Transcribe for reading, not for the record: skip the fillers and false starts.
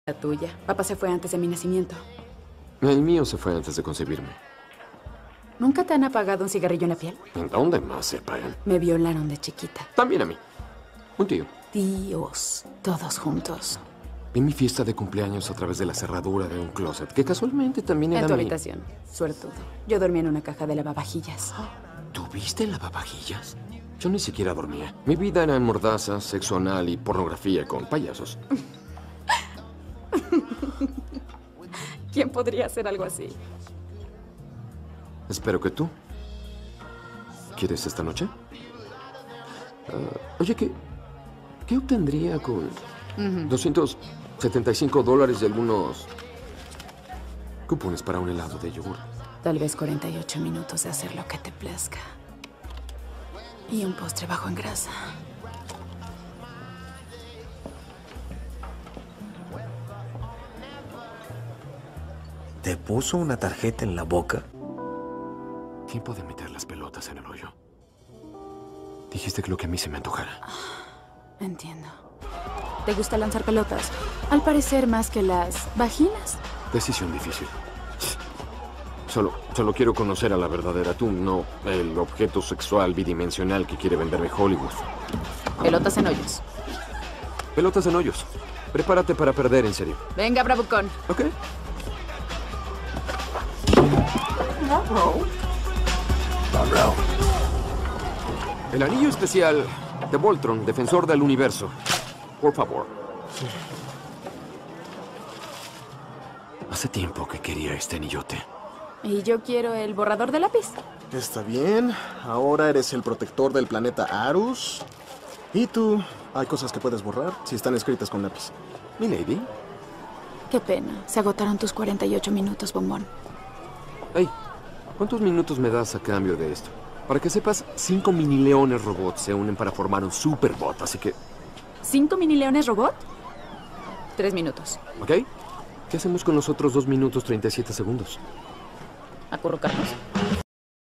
La tuya. Papá se fue antes de mi nacimiento. El mío se fue antes de concebirme. ¿Nunca te han apagado un cigarrillo en la piel? ¿En dónde más se apagan? Me violaron de chiquita. También a mí. Un tío. Tíos, todos juntos. Vi mi fiesta de cumpleaños a través de la cerradura de un closet, que casualmente también era En tu mi... habitación. Suertudo. Yo dormía en una caja de lavavajillas. ¿Tuviste lavavajillas? Yo ni siquiera dormía. Mi vida era en mordaza, sexo anal y pornografía con payasos. ¿Quién podría hacer algo así? Espero que tú. ¿Quieres esta noche? Oye, ¿qué obtendría con $275 y algunos cupones para un helado de yogur? Tal vez 48 minutos de hacer lo que te plazca. Y un postre bajo en grasa. ¿Te puso una tarjeta en la boca? Tiempo de meter las pelotas en el hoyo. Dijiste que lo que a mí se me antojara. Entiendo. ¿Te gusta lanzar pelotas? Al parecer más que las vaginas. Decisión difícil. Solo quiero conocer a la verdadera tú, no el objeto sexual bidimensional que quiere venderme Hollywood. Pelotas en hoyos. Pelotas en hoyos. Prepárate para perder, en serio. Venga, bravucón. ¿Ok? El anillo especial de Voltron, defensor del universo. Por favor. Hace tiempo que quería este anillote. Y yo quiero el borrador de lápiz. Está bien. Ahora eres el protector del planeta Arus. ¿Y tú? Hay cosas que puedes borrar si están escritas con lápiz. ¿Milady? Qué pena. Se agotaron tus 48 minutos, bombón. Hey, ¿cuántos minutos me das a cambio de esto? Para que sepas, 5 mini leones robots se unen para formar un superbot, así que... ¿5 mini leones robot? 3 minutos. ¿Ok? ¿Qué hacemos con los otros 2 minutos 37 segundos? ¿Acurrucarnos?